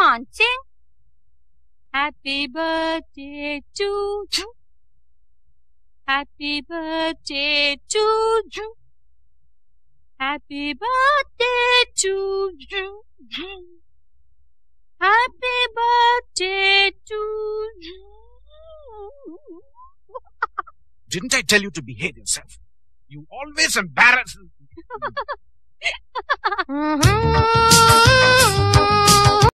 on, sing. Happy birthday to you. Happy birthday to you. Happy birthday to you. Happy birthday to you. Didn't I tell you to behave yourself? You always embarrass me.